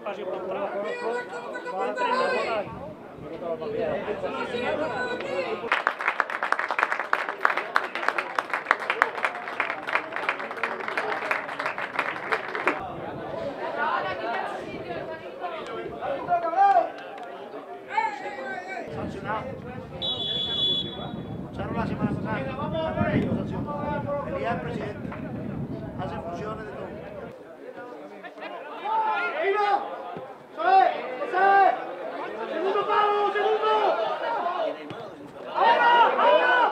espacio por los entrenos. Sancionado. Escucharon la semana pasada. El día del presidente. Hace funciones de todo. ¡Segundo palo! ¡Segundo! ¡Ahora! ¡Ahora!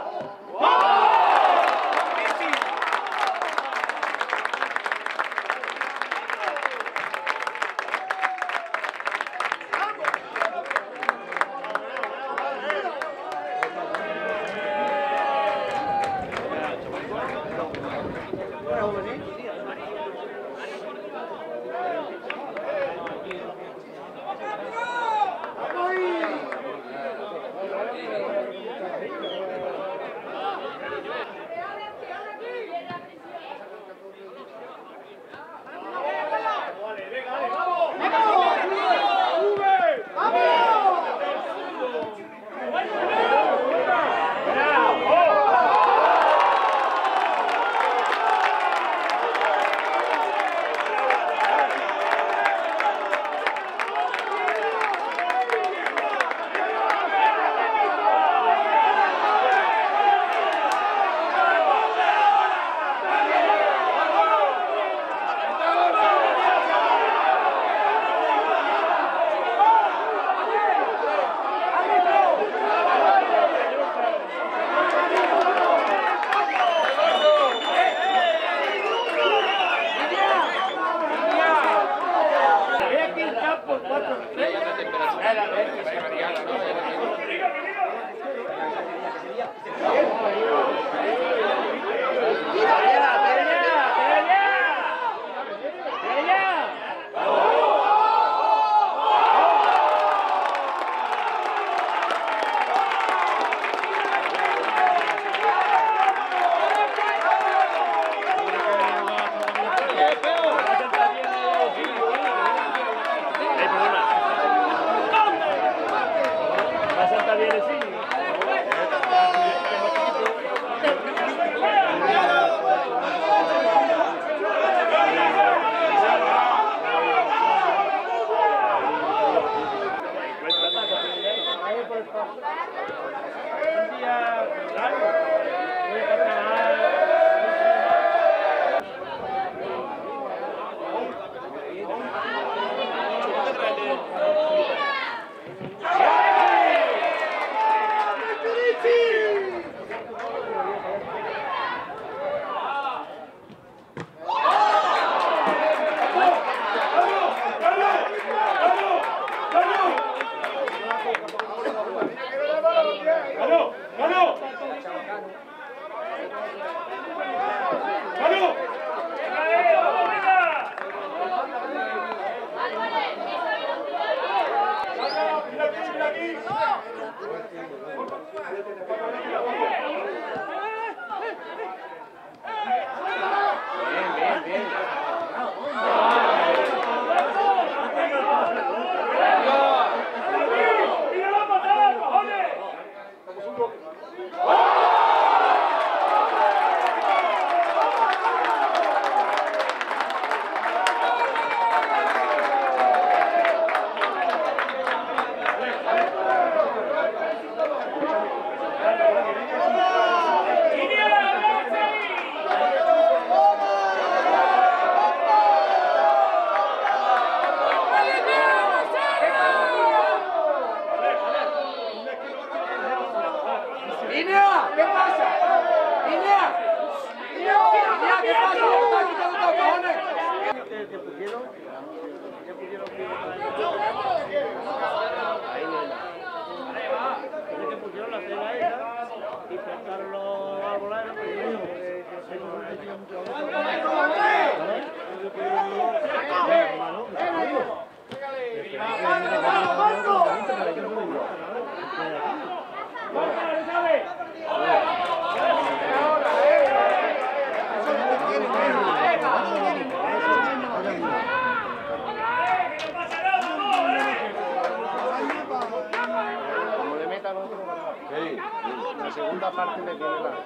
segunda parte le viene la...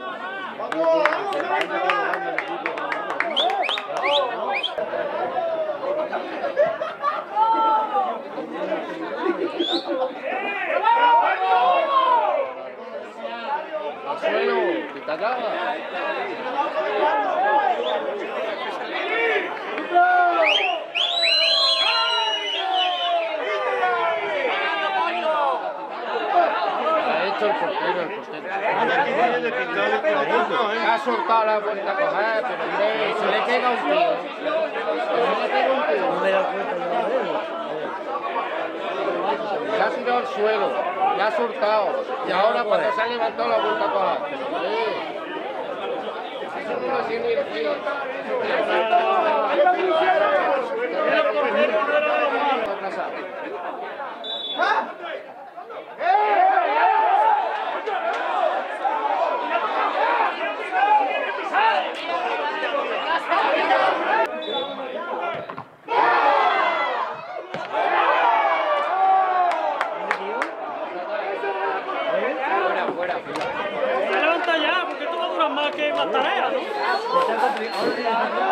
Al suelo, Pitagaba. Ha hecho el portero, Ha soltado la vuelta a coger, pero hombre, se le pega un tío. Ya ha tirado al suelo, ya ha soltado. Y ahora cuando se ha levantado la vuelta a coger. Eso no lo ha sido el tío. Se levanta ya, porque esto va a durar más que más tareas, ¿no?